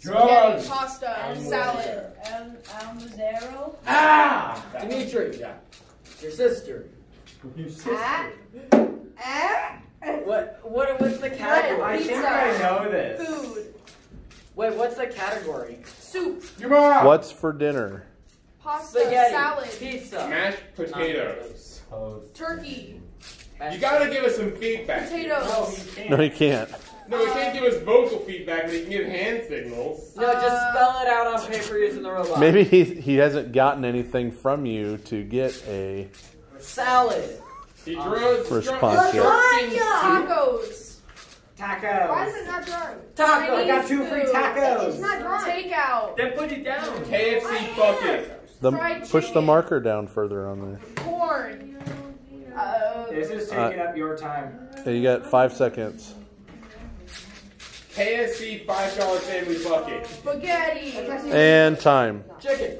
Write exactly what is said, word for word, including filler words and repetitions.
Drugs. Pasta. And Salad. El Almazero. Ah! Dimitri. Yeah. Your sister. Your sister. Ah. Ah. What? What? What's the category? Bread. I think Pizza. I know this. Food. Wait, what's the category? Soup. Your mom. What's for dinner? Pasta. Spaghetti. Salad. Pizza. Mashed potatoes. Turkey. You gotta give us some feedback. Potatoes. No, you can't. No, he can't. No, you can't give us vocal feedback, but you can give hand signals. No, just spell it out on paper using the robot. Maybe he he hasn't gotten anything from you to get a Salad. He draws response yet. Tacos. Tacos. Why is it not drawing? Taco. I got Chinese two free food. tacos. It's not drawing. Takeout. Then put it down. K F C bucket. The, Fried push the chicken. marker down further on there. Corn. Uh, This is taking up your time. Yeah, you got five seconds. K F C five dollar family bucket. spaghetti. And time. Chicken.